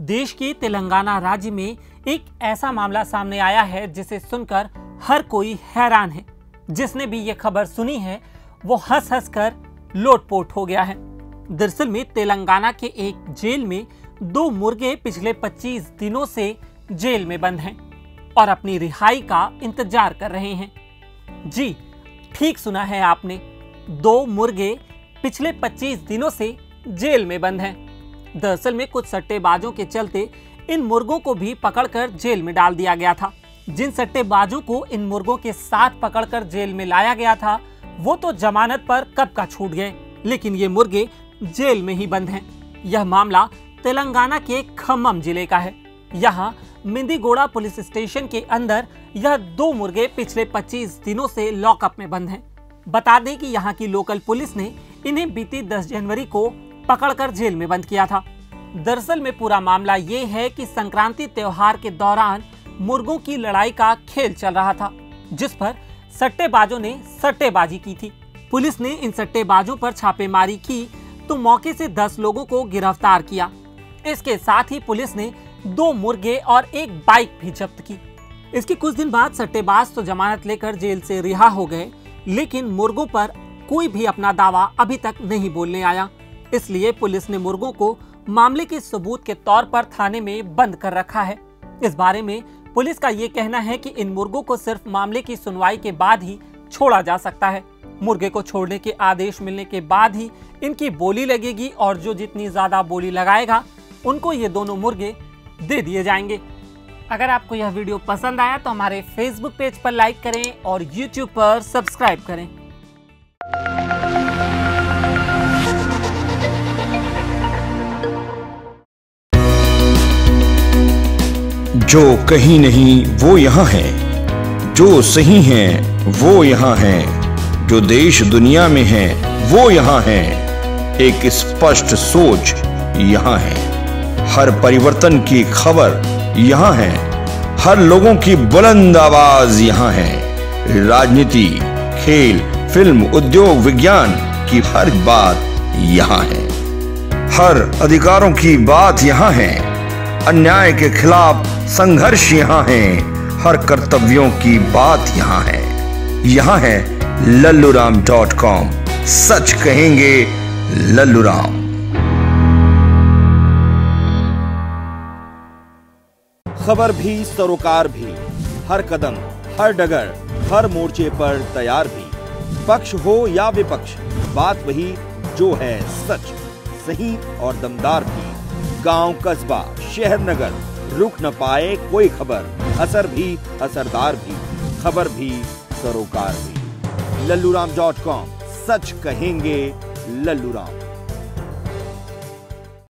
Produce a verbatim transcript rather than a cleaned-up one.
देश के तेलंगाना राज्य में एक ऐसा मामला सामने आया है जिसे सुनकर हर कोई हैरान है। जिसने भी ये खबर सुनी है वो हंस हंस कर लोटपोट हो गया है। दरअसल में तेलंगाना के एक जेल में दो मुर्गे पिछले पच्चीस दिनों से जेल में बंद हैं और अपनी रिहाई का इंतजार कर रहे हैं। जी ठीक सुना है आपने, दो मुर्गे पिछले पच्चीस दिनों से जेल में बंद हैं। दरअसल में कुछ सट्टेबाजों के चलते इन मुर्गों को भी पकड़कर जेल में डाल दिया गया था। जिन सट्टेबाजों को इन मुर्गों के साथ पकड़कर जेल में लाया गया था वो तो जमानत पर कब का छूट गए, लेकिन ये मुर्गे जेल में ही बंद हैं। यह मामला तेलंगाना के खम्मम जिले का है। यहाँ मिंदीगोड़ा पुलिस स्टेशन के अंदर यह दो मुर्गे पिछले पच्चीस दिनों से लॉकअप में बंद हैं। बता दें कि यहाँ की लोकल पुलिस ने इन्हें बीती दस जनवरी को पकड़कर जेल में बंद किया था। दरअसल में पूरा मामला ये है कि संक्रांति त्योहार के दौरान मुर्गों की लड़ाई का खेल चल रहा था, जिस पर सट्टेबाजों ने सट्टेबाजी की थी। पुलिस ने इन सट्टेबाजों पर छापेमारी की तो मौके से दस लोगों को गिरफ्तार किया। इसके साथ ही पुलिस ने दो मुर्गे और एक बाइक भी जब्त की। इसके कुछ दिन बाद सट्टेबाज तो जमानत लेकर जेल से रिहा हो गए, लेकिन मुर्गों पर कोई भी अपना दावा अभी तक नहीं बोलने आया। इसलिए पुलिस ने मुर्गों को मामले के सबूत के तौर पर थाने में बंद कर रखा है। इस बारे में पुलिस का ये कहना है कि इन मुर्गों को सिर्फ मामले की सुनवाई के बाद ही छोड़ा जा सकता है। मुर्गे को छोड़ने के आदेश मिलने के बाद ही इनकी बोली लगेगी और जो जितनी ज्यादा बोली लगाएगा उनको ये दोनों मुर्गे दे दिए जाएंगे। अगर आपको यह वीडियो पसंद आया तो हमारे फेसबुक पेज पर लाइक करें और यूट्यूब पर सब्सक्राइब करें। जो कहीं नहीं वो यहाँ है, जो सही है वो यहाँ है, जो देश दुनिया में है वो यहाँ है। एक स्पष्ट सोच यहाँ है, हर परिवर्तन की खबर यहाँ है, हर लोगों की बुलंद आवाज यहाँ है। राजनीति, खेल, फिल्म, उद्योग, विज्ञान की हर बात यहाँ है, हर अधिकारों की बात यहाँ है। अन्याय के खिलाफ संघर्ष यहाँ है, हर कर्तव्यों की बात यहाँ है। यहाँ है लल्लूराम डॉट कॉम, सच कहेंगे लल्लूराम। खबर भी सरोकार भी, हर कदम हर डगर हर मोर्चे पर तैयार भी। पक्ष हो या विपक्ष, बात वही जो है सच, सही और दमदार भी। गांव, कस्बा, शहर, नगर, रुक न पाए कोई खबर, असर भी असरदार भी, खबर भी सरोकार भी। लल्लूराम डॉट कॉम, सच कहेंगे लल्लूराम।